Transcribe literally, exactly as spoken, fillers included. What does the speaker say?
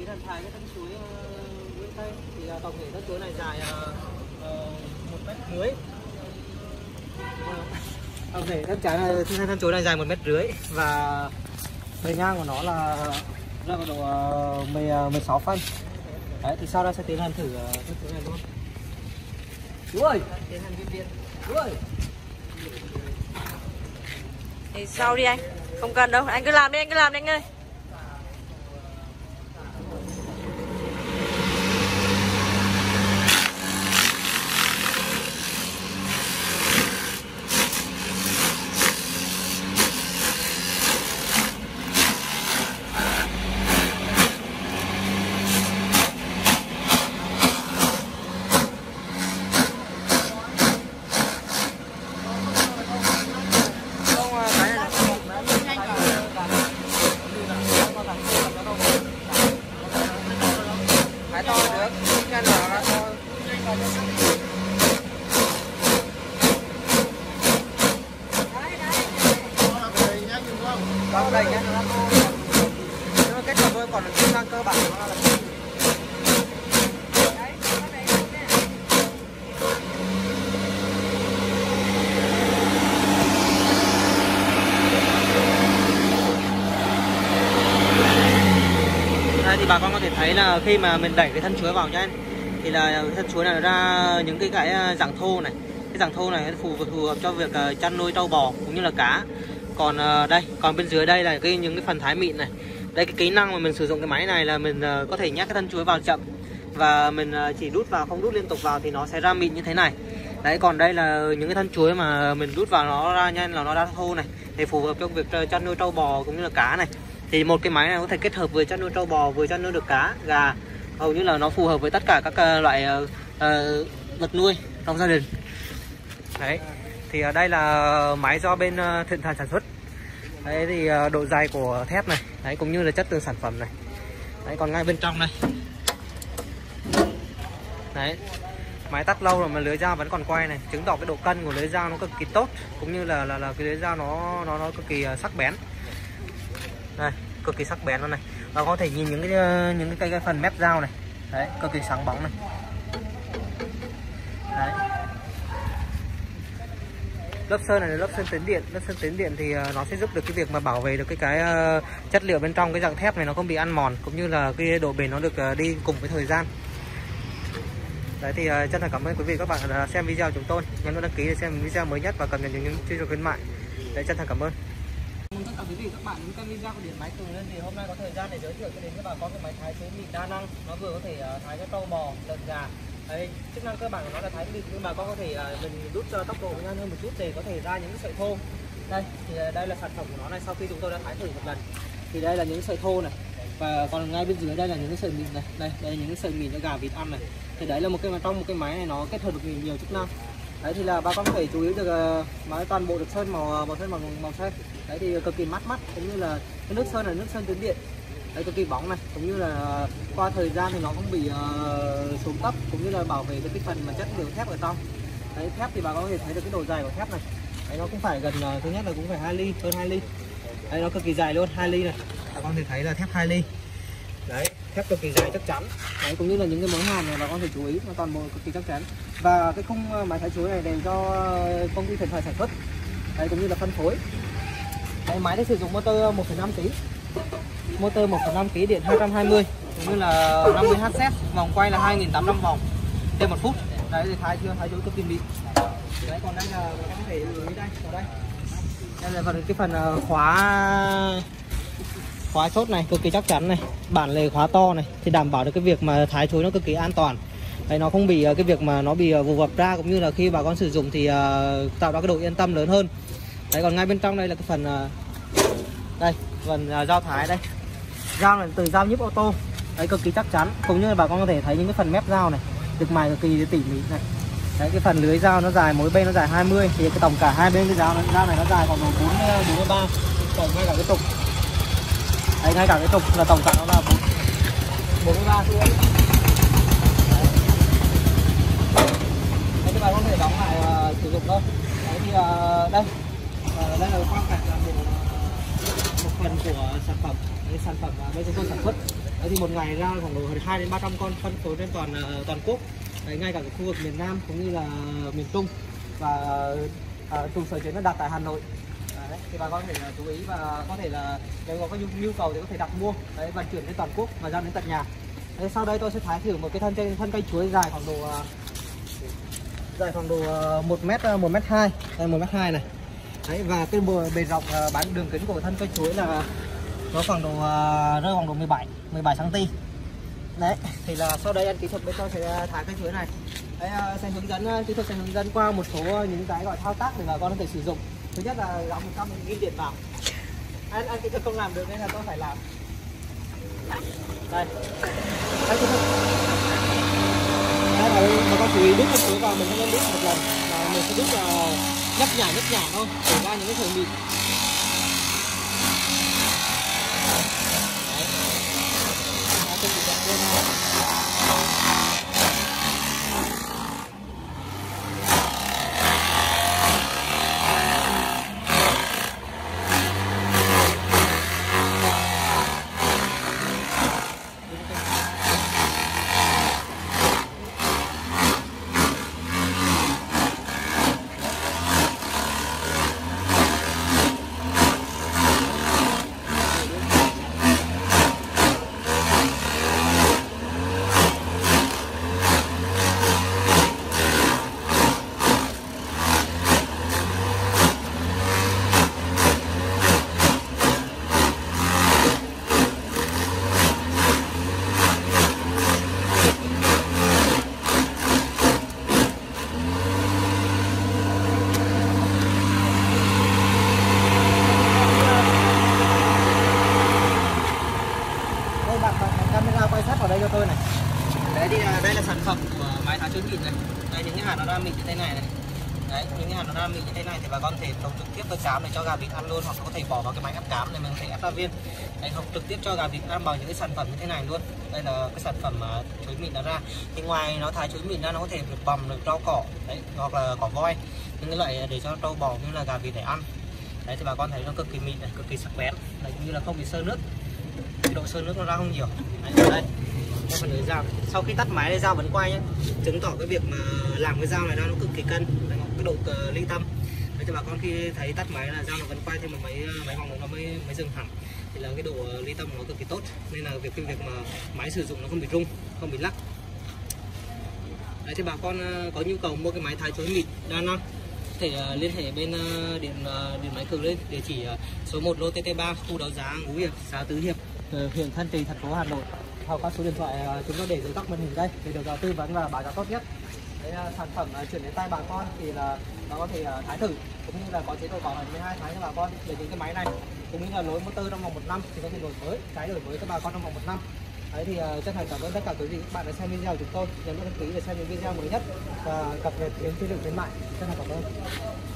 tí là thái cái thân chuối dưới đây. Thì uh, tổng thể thân chuối này dài một mét rưỡi. Tổng thể thân trái này thân, thân chuối này dài một mét rưỡi và bề ngang của nó là rơi vào độ mười sáu phân. Đấy, thì sau đó sẽ tiến hành thử uh, thân chuối này luôn. Chú ơi, tiến hành viên viên. Chú ơi. Thì sau đi anh, không cần đâu, anh cứ làm đi, anh cứ làm đi anh ơi. Vâng, đây nhé. Nhưng mà kết hợp thôi, còn chức năng cơ bản nó là đây thì bà con có thể thấy là khi mà mình đẩy cái thân chuối vào nhá, thì là thân chuối này nó ra những cái cái dạng thô này. Cái dạng thô này phù phù hợp cho việc chăn nuôi trâu bò cũng như là cá. Còn uh, đây, còn bên dưới đây là cái những cái phần thái mịn này. Đây cái kỹ năng mà mình sử dụng cái máy này là mình uh, có thể nhắc cái thân chuối vào chậm và mình uh, chỉ đút vào, không đút liên tục vào thì nó sẽ ra mịn như thế này. Đấy, còn đây là những cái thân chuối mà mình đút vào nó ra nhanh là nó ra thô này, thì phù hợp cho việc chăn nuôi trâu bò cũng như là cá này. Thì một cái máy này có thể kết hợp vừa chăn nuôi trâu bò vừa chăn nuôi được cá, gà, hầu như là nó phù hợp với tất cả các uh, loại uh, uh, vật nuôi trong gia đình. Đấy. Thì ở đây là máy do bên Thiện Thành sản xuất. Đấy thì độ dày của thép này, đấy cũng như là chất lượng sản phẩm này. Đấy, còn ngay bên trong này. Đấy. Máy tắt lâu rồi mà lưới dao vẫn còn quay này, chứng tỏ cái độ cân của lưới dao nó cực kỳ tốt, cũng như là là, là cái lưới dao nó nó nó cực kỳ sắc bén. Đây, cực kỳ sắc bén luôn này. Và có thể nhìn những cái những cái, cái, cái phần mép dao này. Đấy, cực kỳ sáng bóng này. Đấy. Lớp sơn này là lớp sơn tĩnh điện. Lớp sơn tĩnh điện thì nó sẽ giúp được cái việc mà bảo vệ được cái cái chất liệu bên trong cái dạng thép này nó không bị ăn mòn, cũng như là cái độ bền nó được đi cùng với thời gian. Đấy thì chân thành cảm ơn quý vị các bạn đã xem video của chúng tôi. Nhấn đăng ký để xem video mới nhất và cập nhật những chương trình khuyến mại. Đấy, chân thành cảm ơn. Tất cả quý vị các bạn những cái video của điện máy Cường Lên thì hôm nay có thời gian để giới thiệu cho đến các bà con cái máy thái chuối mịn đa năng. Nó vừa có thể thái cho trâu bò, lợn gà. Đấy, chức năng cơ bản của nó là thái mịn, nhưng mà con có thể uh, mình rút cho tốc độ nhanh hơn một chút để có thể ra những sợi thô. Đây thì uh, đây là sản phẩm của nó này, sau khi chúng tôi đã thái thử một lần thì đây là những sợi thô này, và còn ngay bên dưới đây là những cái sợi mịn này. Đây đây là những cái sợi mịn cho gà vịt ăn này. Thì đấy là một cái mà trong một cái máy này nó kết hợp được nhiều, nhiều chức năng. Đấy thì là bà con có thể chú ý được uh, máy toàn bộ được sơn màu màu sơn màu màu sơn. Đấy thì cực kỳ mát mắt, cũng như là cái nước sơn là nước sơn tĩnh điện. Đây cực kỳ bóng này, cũng như là qua thời gian thì nó không bị uh, xuống cấp, cũng như là bảo vệ cái phần mà chất liệu thép ở trong. Đấy, thép thì bà con có thể thấy được cái độ dài của thép này. Đấy, nó cũng phải gần uh, thứ nhất là cũng phải hai ly, hơn hai ly. Đây nó cực kỳ dài luôn, hai ly này. Bà con thể thấy là thép hai ly. Đấy, thép cực kỳ dài chắc chắn. Đấy, cũng như là những cái món hàng này bà con phải chú ý, nó toàn bộ cực kỳ chắc chắn. Và cái khung máy thái chuối này đều do công ty Thiện Thành sản xuất. Đấy, cũng như là phân phối. Đấy, máy này sử dụng motor một phẩy năm ki lô gam. Motor một phẩy năm ki lô gam, điện hai trăm hai mươi, cũng như là năm mươi héc, vòng quay là hai nghìn tám trăm vòng trên một phút. Đấy thì thái chưa, thái chuối cực kỳ mịn. Đấy, còn đây là có thể lưu ý đây, ở đây. Đây là phần cái phần khóa khóa chốt này cực kỳ chắc chắn này, bản lề khóa to này thì đảm bảo được cái việc mà thái chuối nó cực kỳ an toàn. Đấy, nó không bị cái việc mà nó bị vụn vập ra, cũng như là khi bà con sử dụng thì uh, tạo ra cái độ yên tâm lớn hơn. Đấy, còn ngay bên trong đây là cái phần uh, đây phần uh, dao thái đây, dao này từ dao nhíp ô tô. Đấy, cực kỳ chắc chắn, cũng như là bà con có thể thấy những cái phần mép dao này được mài cực kỳ tỉ mỉ này. Đấy, cái phần lưới dao nó dài, mỗi bên nó dài hai mươi, thì cái tổng cả hai bên cái dao dao này nó dài khoảng độ bốn mươi ba, tổng ngay cả cái trục. Đấy, ngay cả cái trục là tổng cả nó là bốn mươi ba. Đấy thì bà không thể đóng lại uh, sử dụng đâu. Đấy thì uh, đây uh, đây là quang cảnh là một, một phần của sản phẩm. Đây, sản phẩm uh, bên chúng tôi sản xuất. Đấy, thì một ngày ra khoảng độ hai đến ba trăm con phân phối trên toàn uh, toàn quốc. Đấy, ngay cả cái khu vực miền Nam cũng như là miền Trung, và uh, trụ sở chính nó đặt tại Hà Nội. Đấy, thì bà con có thể uh, chú ý và có thể là nếu có nhu, nhu cầu thì có thể đặt mua, đấy, vận chuyển đến toàn quốc và giao đến tận nhà. Đấy, sau đây tôi sẽ thái thử một cái thân cây thân cây chuối dài khoảng độ uh, dài khoảng độ uh, một mét một mét hai, đây một mét hai này. Đấy, và cái bề rộng uh, bán đường kính của thân cây chuối là nó khoảng độ uh, rơi khoảng độ mười bảy xăng ti mét. Đấy, thì là sau đây anh kỹ thuật bên tôi sẽ thái cây chuối này. Đấy, uh, sẽ hướng dẫn kỹ thuật sẽ hướng dẫn qua một số những cái gọi thao tác để bà con có thể sử dụng. Thứ nhất là gắn một trăm nghìn điện vào. Anh, anh kỹ thuật không làm được nên là tôi phải làm. Đây, anh kỹ thuật. Đấy, là bà con chú ý đút một số vào, mình không nên đút một lần, mà mình sẽ đút vào nhấp nhả nhấp nhả thôi để ra những cái sợi mịn. Camera quay sát vào đây cho tôi này. Đấy, thì đây là sản phẩm của máy thái chuối mịn này. Đây, những cái hạt nó ra mịn như thế này này. Đấy, những cái hạt nó ra mịn như thế này thì bà con thể trồng trực tiếp với cám để cho gà vịt ăn luôn, hoặc có thể bỏ vào cái máy ép cám này mình có thể ép ra viên. Đấy, hoặc trực tiếp cho gà vịt ăn bằng những cái sản phẩm như thế này luôn. Đây là cái sản phẩm mà chuối mịn nó ra. Thì ngoài nó thái chuối mịn ra, nó có thể được bằm, được rau cỏ, đấy, hoặc là cỏ voi, những cái loại để cho trâu bò như là gà vịt để ăn. Đấy, thì bà con thấy nó cực kỳ mịn này, cực kỳ sắc bén, đấy, cũng như là không bị sơ nước. Độ sơ nước nó ra không nhiều. Đấy, đây đây phần lưỡi dao, sau khi tắt máy thì dao vẫn quay nhé, chứng tỏ cái việc mà làm cái dao này nó cực kỳ cân, cái độ ly tâm. Đấy, cho bà con khi thấy tắt máy là dao nó vẫn quay thêm một mấy mấy vòng nữa nó mới mới dừng hẳn, thì là cái độ ly tâm nó cực kỳ tốt, nên là việc cái việc mà máy sử dụng nó không bị rung, không bị lắc. Đấy, thì bà con có nhu cầu mua cái máy thái chuối mịn đa năng thể uh, liên hệ bên uh, điện uh, điện máy Cường lên, địa chỉ uh, số một lô T T ba, khu đấu giá Ngũ Hiệp, xã Tứ Hiệp, uh, huyện Thanh Trì, thành phố Hà Nội. Hoặc các số điện thoại uh, chúng tôi để dưới góc màn hình đây để được uh, tư vấn và báo giá tốt nhất. Đấy, uh, sản phẩm uh, chuyển đến tay bà con thì là nó có thể uh, thái thử, cũng như là có chế độ bảo hành mười hai tháng cho bà con để những cái máy này, cũng như là lối motor trong vòng một năm thì có thể đổi mới, cái đổi mới cho bà con trong vòng một năm. Đấy, thì uh, chân thành cảm ơn tất cả quý vị các bạn đã xem video của chúng tôi, nhấn đăng ký để xem những video mới nhất và cập nhật đến chương trình khuyến mại. Chân thành cảm ơn.